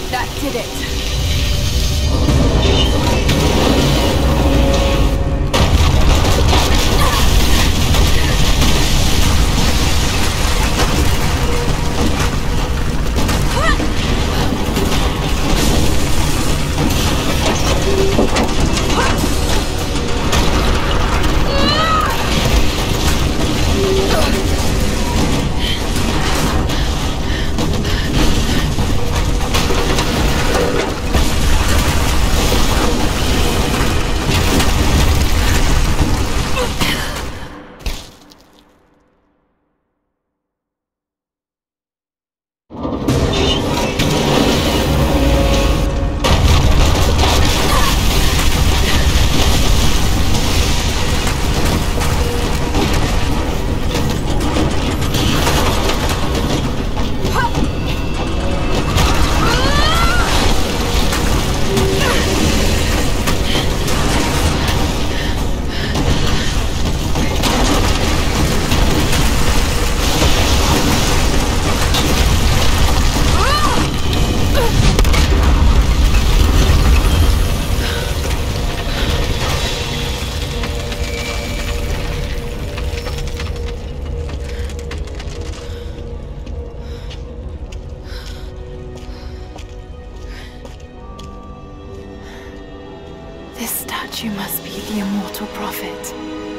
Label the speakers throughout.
Speaker 1: That did it. You must be the immortal prophet.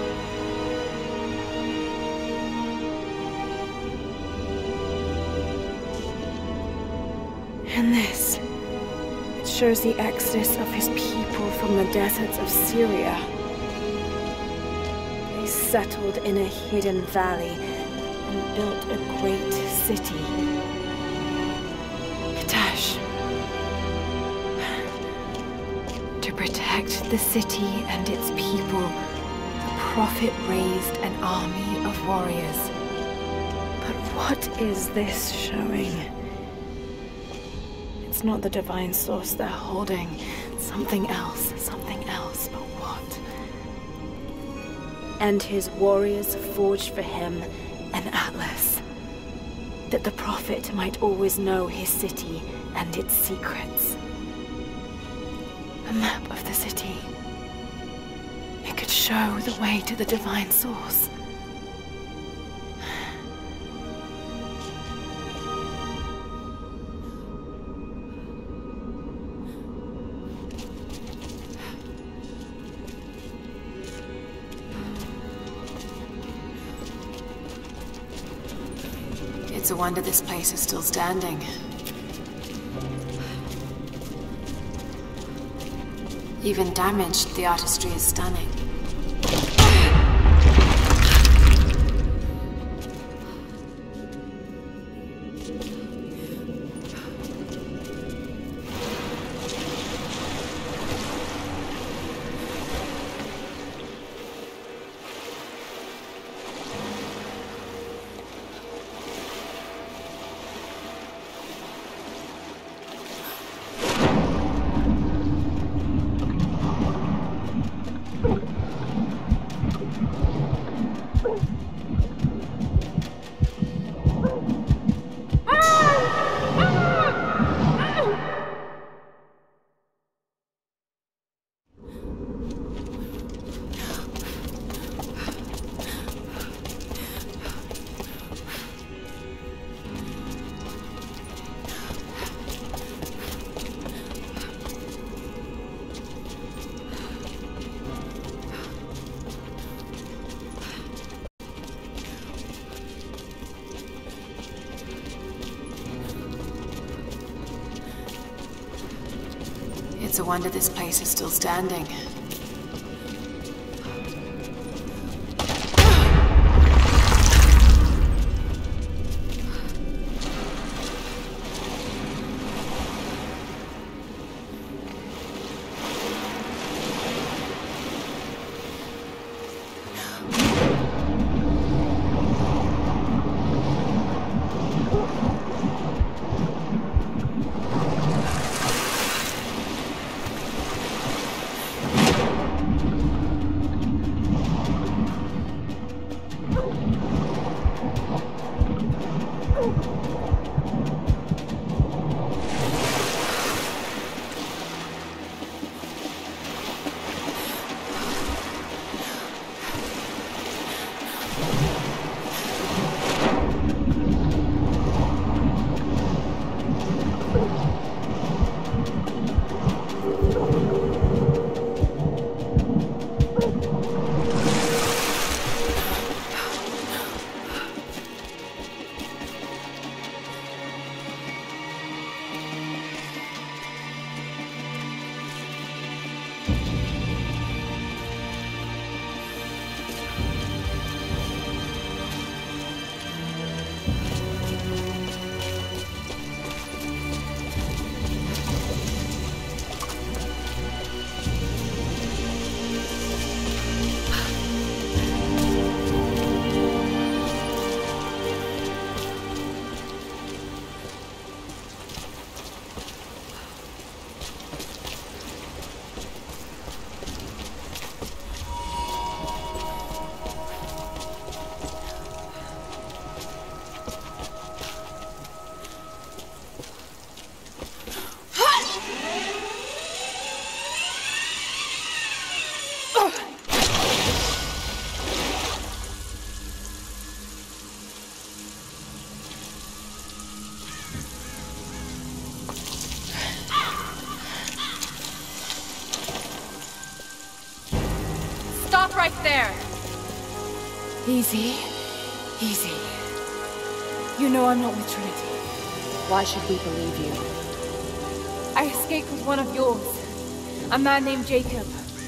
Speaker 1: And this, it shows the exodus of his people from the deserts of Syria. They settled in a hidden valley and built a great city. Katash. To protect the city and its people, the prophet raised an army of warriors. But what is this showing? It's not the divine source they're holding. Something else, but what? And his warriors forged for him an atlas, that the prophet might always know his city and its secrets. A map of the city. It could show the way to the divine source.
Speaker 2: It's a wonder this place is still standing. Even damaged, the artistry is stunning. It's a wonder this place is still standing.
Speaker 1: right there! Easy. Easy. You know I'm not with Trinity.
Speaker 2: Why should we believe you?
Speaker 1: I escaped with one of yours. A man named Jacob.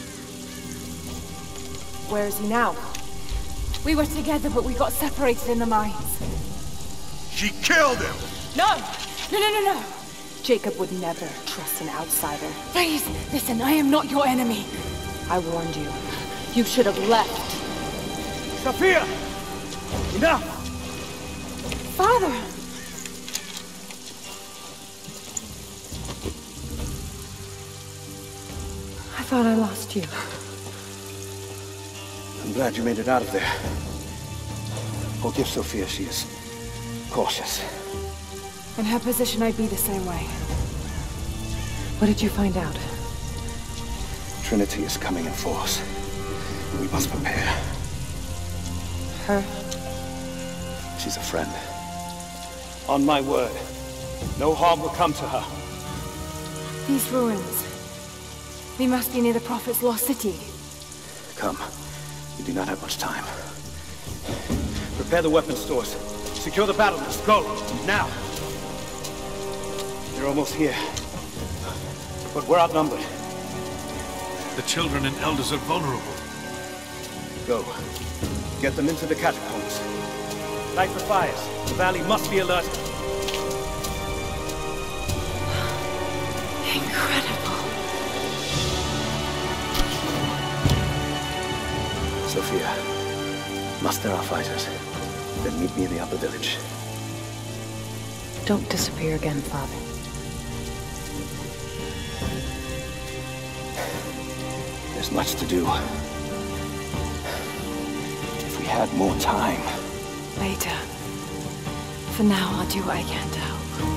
Speaker 2: Where is he now?
Speaker 1: We were together, but we got separated in the mines.
Speaker 3: She killed him!
Speaker 1: No! No!
Speaker 2: Jacob would never trust an outsider.
Speaker 1: Please, listen, I am not your enemy.
Speaker 2: I warned you. You should have left.
Speaker 3: Sophia! Enough!
Speaker 1: Father!
Speaker 2: I thought I lost you.
Speaker 4: I'm glad you made it out of there. Forgive Sophia, she is cautious.
Speaker 1: In her position, I'd be the same way.
Speaker 2: What did you find out?
Speaker 4: Trinity is coming in force. We must prepare.
Speaker 2: Her?
Speaker 4: She's a friend. On my word, no harm will come to her.
Speaker 1: These ruins. They must be near the Prophet's lost city.
Speaker 4: Come. We do not have much time. Prepare the weapon stores. Secure the battlements. Go! Now! They're almost here. But we're outnumbered.
Speaker 3: The children and elders are vulnerable.
Speaker 4: Go. Get them into the catacombs. Light the fires. The valley must be alerted.
Speaker 1: Incredible.
Speaker 4: Sophia, muster our fighters. Then meet me in the upper village.
Speaker 2: Don't disappear again, Father.
Speaker 4: There's much to do. If we had more time.
Speaker 1: Later. For now, I'll do what I can to help.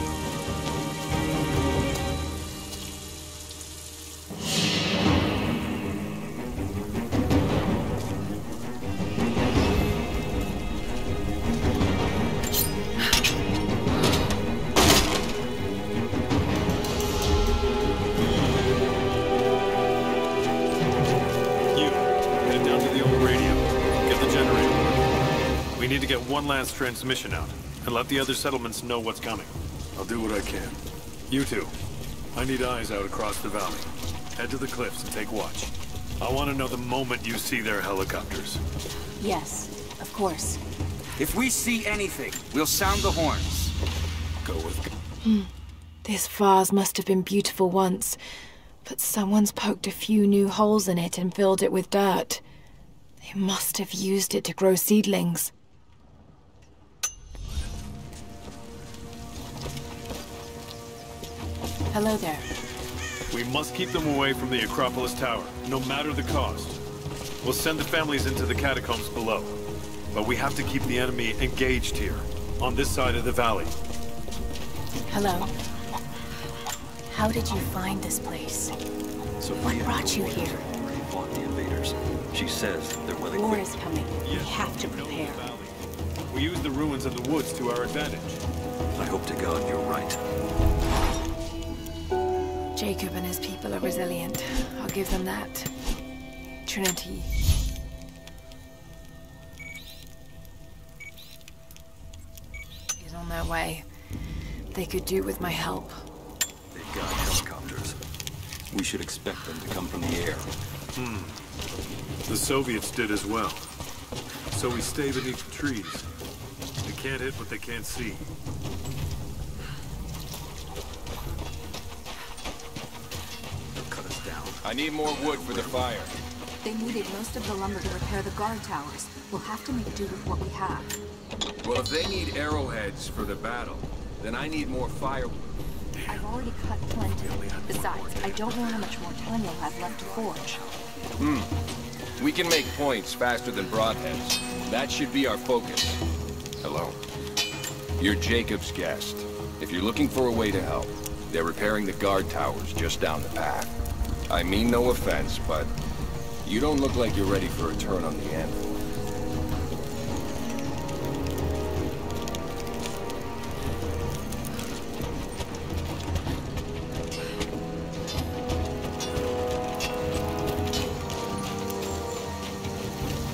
Speaker 5: One last transmission out, and let the other settlements know what's coming.
Speaker 3: I'll do what I can.
Speaker 5: You two, I need eyes out across the valley. Head to the cliffs and take watch. I want to know the moment you see their helicopters.
Speaker 2: Yes, of course.
Speaker 6: If we see anything, we'll sound the horns.
Speaker 3: Go with...
Speaker 1: This vase must have been beautiful once, but someone's poked a few new holes in it and filled it with dirt. They must have used it to grow seedlings.
Speaker 2: Hello there.
Speaker 5: We must keep them away from the Acropolis Tower, no matter the cost. We'll send the families into the catacombs below, but we have to keep the enemy engaged here, on this side of the valley.
Speaker 2: Hello. How did you find this place? What brought you here?
Speaker 7: Fought the invaders. She says they're well equipped.
Speaker 2: War is coming. We have to prepare.
Speaker 5: We use the ruins and the woods to our advantage.
Speaker 7: I hope to God you're right.
Speaker 1: Jacob and his people are resilient. I'll give them that. Trinity. is on their way. They could do with my help.
Speaker 7: They've got helicopters. We should expect them to come from the air.
Speaker 5: The Soviets did as well. So we stay beneath the trees. They can't hit what they can't see.
Speaker 7: They'll cut us down.
Speaker 8: I need more wood for the fire.
Speaker 9: They needed most of the lumber to repair the guard towers. We'll have to make do with what we have.
Speaker 8: Well, if they need arrowheads for the battle, then I need more firewood.
Speaker 9: I've already cut plenty. Besides, I don't know how much more time you'll have left to forge.
Speaker 8: We can make points faster than broadheads. That should be our focus. Hello. You're Jacob's guest. If you're looking for a way to help, they're repairing the guard towers just down the path. I mean no offense, but you don't look like you're ready for a turn on the anvil.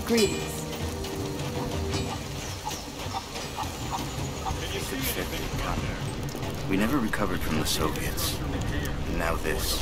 Speaker 9: Greetings.
Speaker 6: We never recovered from the Soviets. And now this.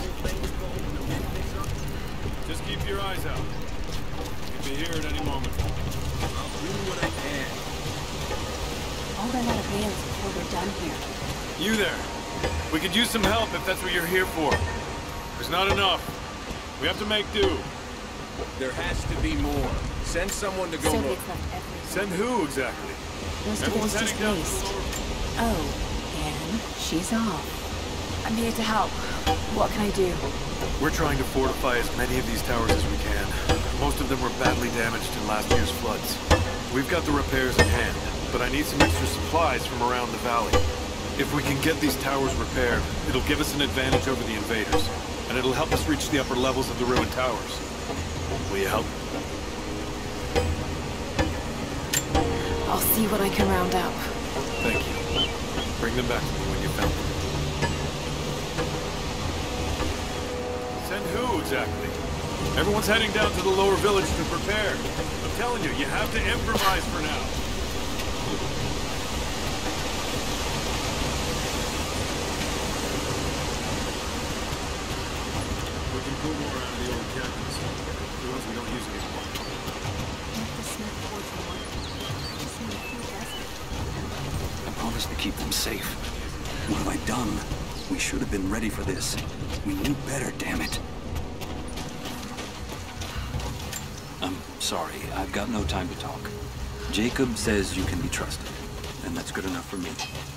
Speaker 5: Just keep your eyes out. You'll be here at any moment.
Speaker 7: I'll do what I can.
Speaker 9: I'll run out of nails before we're done here.
Speaker 5: You there. We could use some help if that's what you're here for. There's not enough. We have to make do.
Speaker 8: There has to be more. Send someone to go look.
Speaker 9: Soviets left everything.
Speaker 5: Send who exactly?
Speaker 9: Most of it
Speaker 5: Everyone's
Speaker 9: was just
Speaker 5: heading down to the
Speaker 9: waste.
Speaker 5: lower...
Speaker 9: Oh, and she's off.
Speaker 1: I'm here to help. What can I do?
Speaker 5: We're trying to fortify as many of these towers as we can. Most of them were badly damaged in last year's floods. We've got the repairs in hand, but I need some extra supplies from around the valley. If we can get these towers repaired, it'll give us an advantage over the invaders, and it'll help us reach the upper levels of the ruined towers. Will you help?
Speaker 1: I'll see what I can round up.
Speaker 5: Thank you. Bring them back to me when you found them. Send who exactly? Everyone's heading down to the lower village to prepare. I'm telling you, you have to improvise for now. We can pull more out of the old cabins. The ones we don't use anymore.
Speaker 7: I promised to keep them safe. What have I done? We should have been ready for this. We knew better, damn it. I'm sorry. I've got no time to talk. Jacob says you can be trusted, and that's good enough for me.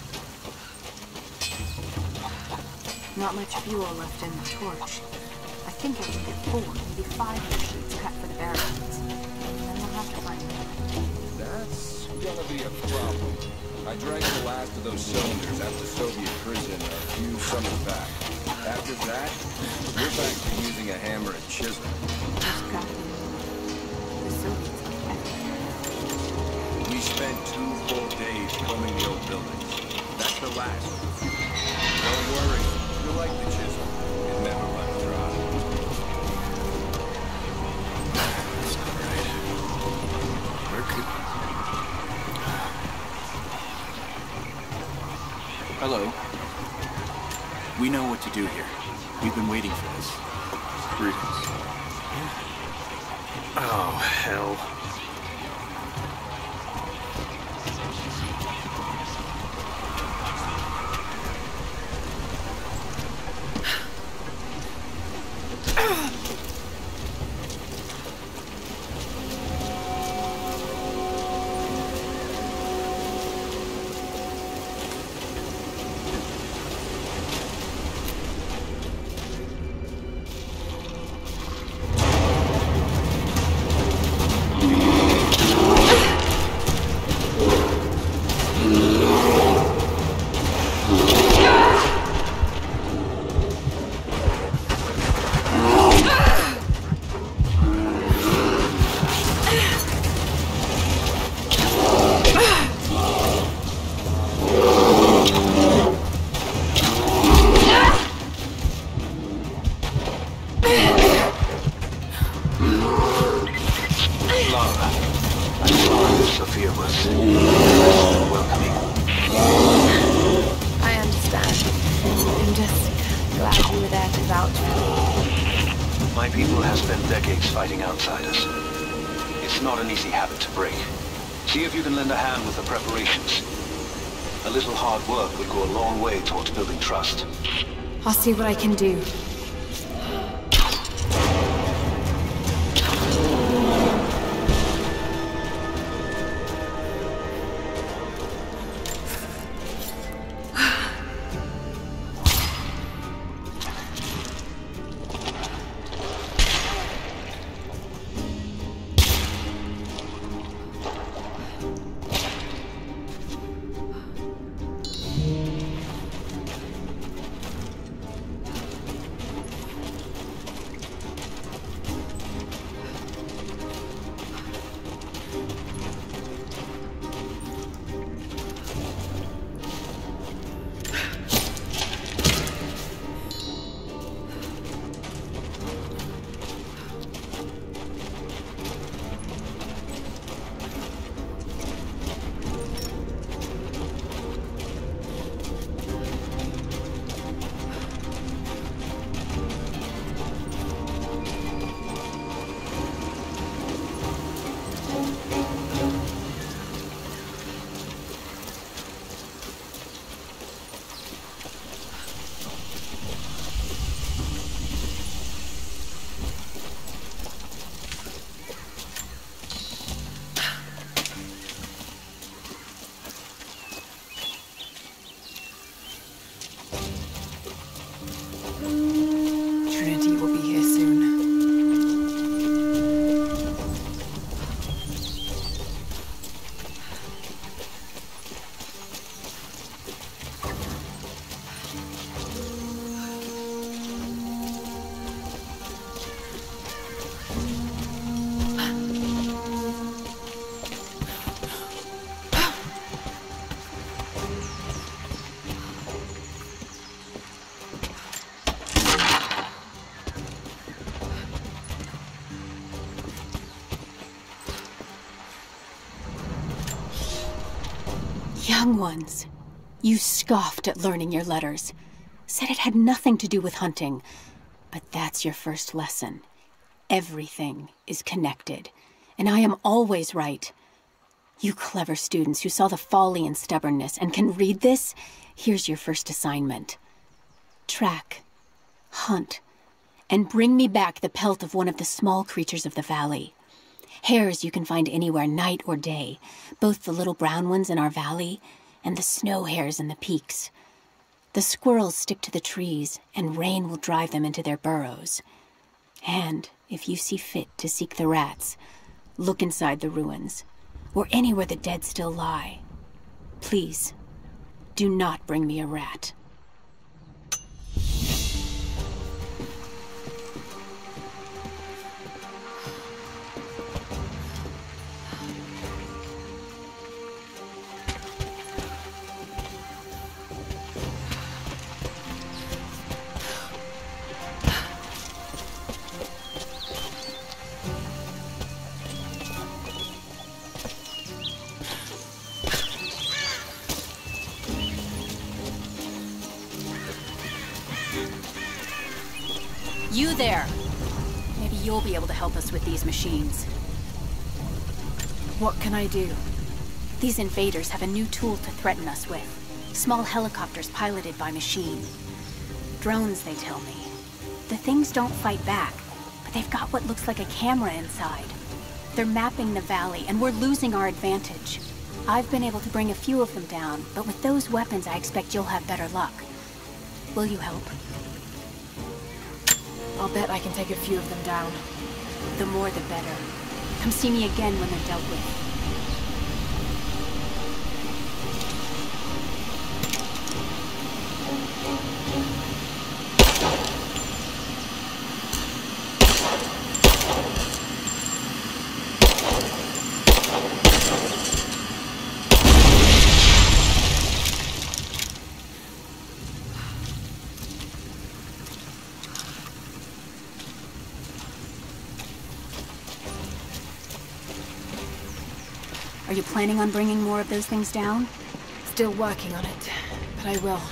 Speaker 9: Not much fuel left in the torch. I think I can get 4, maybe 5 more sheets cut for the barricades. Then we'll have to find more.
Speaker 8: That's gonna be a problem. I drank the last of those cylinders at the Soviet prison a few summers back. After that, we're back to using a hammer and chisel.
Speaker 9: There's gotta be more. The Soviets left everything.
Speaker 8: We spent 2 full days combing the old buildings. That's the last. Don't worry, you'll like the chisel. It never runs dry.
Speaker 5: That's not right. Where could...
Speaker 7: Hello. We know what to do here. We've been waiting for this.
Speaker 5: Greetings. Oh, hell.
Speaker 1: I'll see what I can do.
Speaker 2: Trinity will be here soon. Young ones, you scoffed at learning your letters. Said it had nothing to do with hunting. But that's your first lesson. Everything is connected, and I am always right. You clever students who saw the folly and stubbornness and can read this, here's your first assignment. Track, hunt, and bring me back the pelt of one of the small creatures of the valley. Hares you can find anywhere, night or day, both the little brown ones in our valley and the snow hares in the peaks. The squirrels stick to the trees, and rain will drive them into their burrows. And if you see fit to seek the rats, look inside the ruins, or anywhere the dead still lie. Please, do not bring me a rat. You there! Maybe you'll be able to help us with these machines.
Speaker 1: What can I do?
Speaker 2: These invaders have a new tool to threaten us with. Small helicopters piloted by machine. Drones, they tell me. The things don't fight back, but they've got what looks like a camera inside. They're mapping the valley, and we're losing our advantage. I've been able to bring a few of them down, but with those weapons I expect you'll have better luck. Will you help?
Speaker 1: I'll bet I can take a few of them down.
Speaker 2: The more the better. Come see me again when they're dealt with. Are you planning on bringing more of those things down?
Speaker 1: Still working on it, but I will.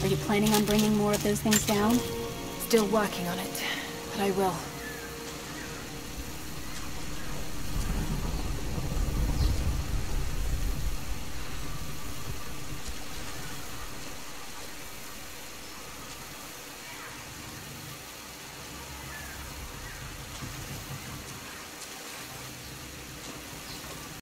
Speaker 2: Are you planning on bringing more of those things down?
Speaker 1: Still working on it, but I will.